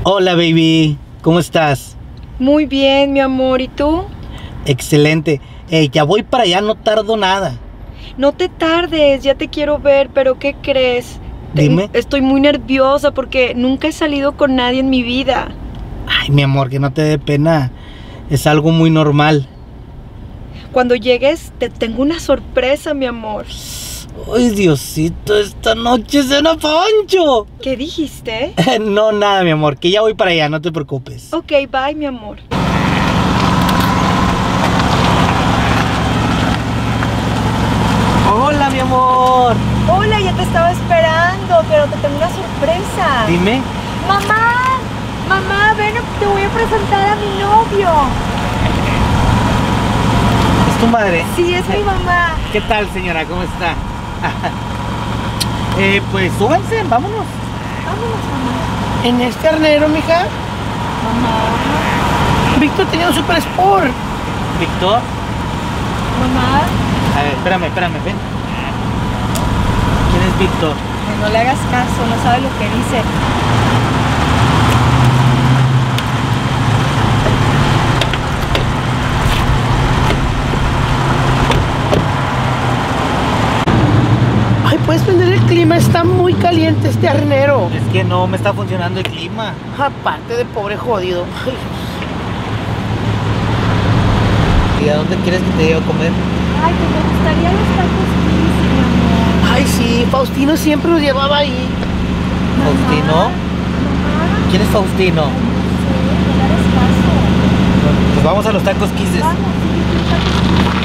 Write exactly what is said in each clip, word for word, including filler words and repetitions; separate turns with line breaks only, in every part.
Hola, baby. ¿Cómo estás?
Muy bien, mi amor. ¿Y tú?
Excelente. Eh, ya voy para allá, no tardo nada.
No te tardes, ya te quiero ver, pero ¿qué crees?
Dime.
Te- Estoy muy nerviosa porque nunca he salido con nadie en mi vida.
Ay, mi amor, que no te dé pena. Es algo muy normal.
Cuando llegues, te tengo una sorpresa, mi amor.
Ay, Diosito, esta noche cena Pancho.
¿Qué dijiste?
No, nada, mi amor, que ya voy para allá, no te preocupes.
Ok, bye, mi amor.
Hola, mi amor.
Hola, ya te estaba esperando, pero te tengo una sorpresa.
Dime.
Mamá, mamá, ven, te voy a presentar a mi novio.
¿Es tu madre?
Sí, es mi mamá.
¿Qué tal, señora? ¿Cómo está? eh, pues súbanse, vámonos.
Vámonos, mamá.
En este arnero, mija,
Mamá,
Víctor tenía un Super Sport.
Víctor.
mamá.
A ver, espérame, espérame, ven. ¿Quién es Víctor?
No le hagas caso, no sabe lo que dice.
Ay, puedes prender el clima, está muy caliente este arnero.
Es que no me está funcionando el clima.
Aparte de pobre jodido. Ay,
¿Y a dónde quieres que te lleve a comer?
Ay, pues me gustaría los tacos Kissy, mi amor.
Ay, sí, Faustino siempre nos llevaba ahí.
¿Faustino?
Mamá,
¿Quién es Faustino?
no sé, no le hagas caso.
Pues vamos a los tacos Kisses.
Vamos, sí, sí, tacos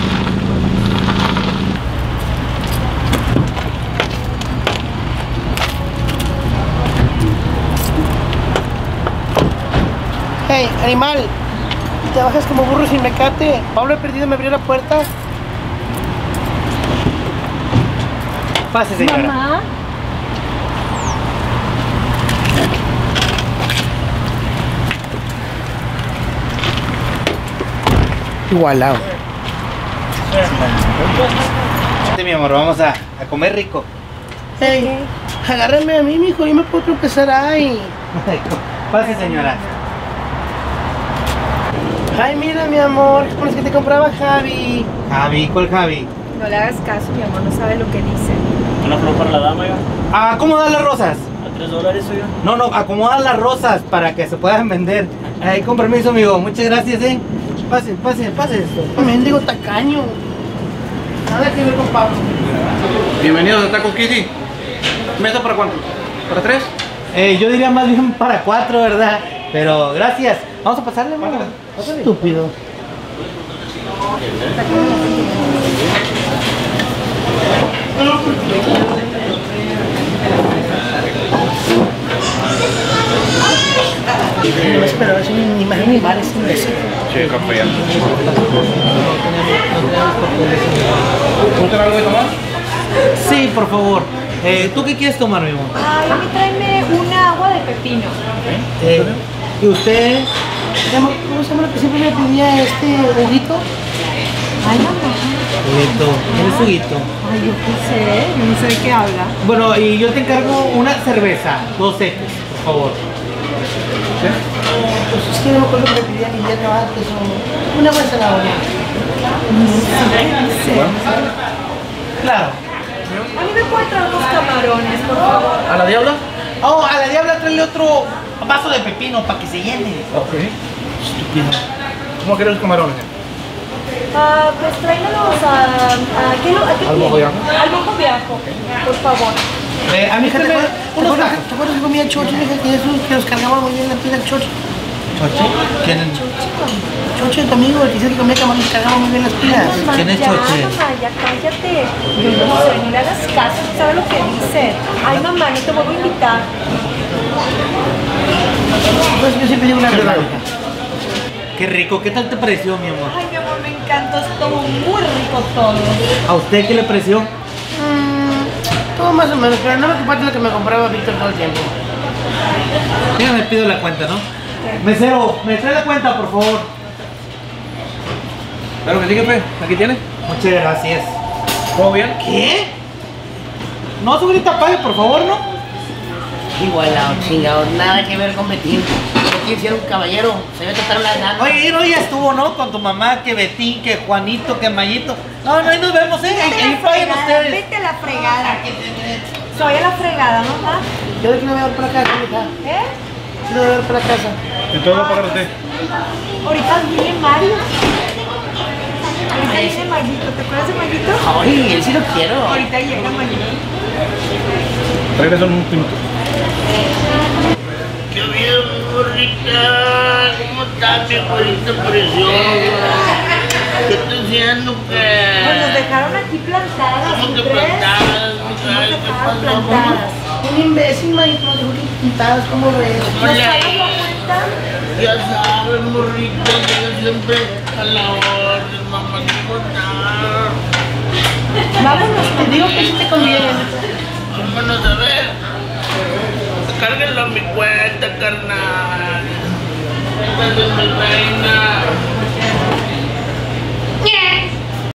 Hey, animal, te bajas como burro sin mecate. Pablo he perdido, me abrió la puerta.
Pase,
Kissy.
señora.
Mamá,
Igualado.
Sí, mi amor, vamos a, a comer rico.
Hey, agárrame a mí, mijo, yo me puedo tropezar ahí.
Pase, señora.
Ay, mira, mi amor, con los que te compraba Javi.
Javi, ¿cuál Javi?
no le hagas caso, mi amor, no sabe lo que dice.
Una flor para la dama, oiga.
Acomoda las rosas.
A tres dólares, oiga.
No, no, acomoda las rosas para que se puedan vender. Ay, con permiso, amigo. Muchas gracias, eh. Pase, pase, pase esto.
Mendigo tacaño. Nada que ver con Pablo.
Bienvenidos a Taco Kitty. ¿Mesa para cuántos? ¿Para tres?
Eh, yo diría más bien para cuatro, ¿verdad? Pero gracias. Vamos a pasarle, amigo. Pásale.
Estúpido. No me esperaba eso, ni más ni mal ese imbécil.
Sí, café. ¿Gustan algo de tomar?
Sí, por favor. Eh, ¿Tú qué quieres tomar, mi amor?
Ay, a mí tráeme una agua de pepino.
Eh, ¿Y usted?
¿Cómo se llama lo que siempre me pedía este juguito?
Ay, mamá.
Juguito. ¿Tienes juguito?
Ay, yo qué sé, yo no sé de qué habla.
Bueno, y yo te encargo una cerveza, dos X, por favor.
Pues es que no me acuerdo que me pedía mi día antes o una buena zanahoria.
Claro.
A mí me puede traer unos camarones, por favor.
¿A la diabla?
Oh, a la diabla tráele otro vaso de pepino para que se llene.
Ok.
Estúpido.
¿Cómo quieres los camarones?
Ah, pues tráemelos a... ¿A qué, lo- a qué
Al mojo
tiene?
de
Al mojo de ajo, por favor.
Eh, a mi hija, ¿te acuerdas?
¿Te acuerdas ¿te acuerdas que comía chocho? Mija, que esos que nos cargaba muy bien la pila del chocho.
¿Choche? ¿Quién es?
Chocho, tu amigo, el que dice que comía camarón y cargaba muy bien las pilas.
Mamá,
¿Quién es
ya,
Choche?
mamá, ya cállate. Yo no sé, no le hagas caso, ¿sabe lo que dice? Ay, mamá, no te vuelvo a invitar.
Entonces yo siempre digo una verdad.
Qué rico, ¿qué tal te pareció, mi amor?
Ay, mi amor, me encantó, estuvo muy rico todo.
¿A usted qué le pareció?
Mm, todo más o menos, pero no me comparto lo que me compraba Víctor todo el tiempo.
Mira, me pido la cuenta, ¿no? Mesero, me trae la cuenta, por favor.
Claro que sí, jefe. Aquí tiene.
Muchas gracias.
¿Todo bien?
¿Qué? No, señorita, pague, por favor, ¿no?
Igualado, chingado, nada que ver con Betín. Betín si era un caballero, se ve tratar una nada.
Oye, no, ya estuvo, ¿no? Con tu mamá, que Betín, que Juanito, que Mayito. No, no, ahí nos vemos, ¿eh? Ahí, ahí paguen ustedes.
Vete a la fregada. Soy a la fregada, mamá.
Yo de que no voy a ver para acá, hija.
¿Eh?
No voy a ver para casa.
Entonces va a pagar usted.
Ahorita viene Mario. Ahorita viene Mayito. ¿Te acuerdas de Mayito?
Ay, él sí lo quiero.
Ahorita llega Mayito.
Regreso en un minuto.
¡Qué bien, burrita! ¿Cómo estás, mi burrita preciosa? ¿Qué estás haciendo, qué?
Pues nos dejaron aquí plantadas.
¿Cómo que
¿tú crees?
plantadas?
Nos
Ay, ¿qué
dejaron
pasó?
plantadas.
Un imbécil, Mayito, nos dejó aquí pintadas, ¿cómo ves?
¿Cómo
¿Nos
le
pagas
ha
la
ido?
cuenta?
Ya sabes, morrita, yo siempre a la orden, mamá, ¿cómo estás?
Vámonos, te digo que sí te conviene.
Vámonos a ver. Cárguenlo a mi cuenta, carnal. Entonces, mi rey.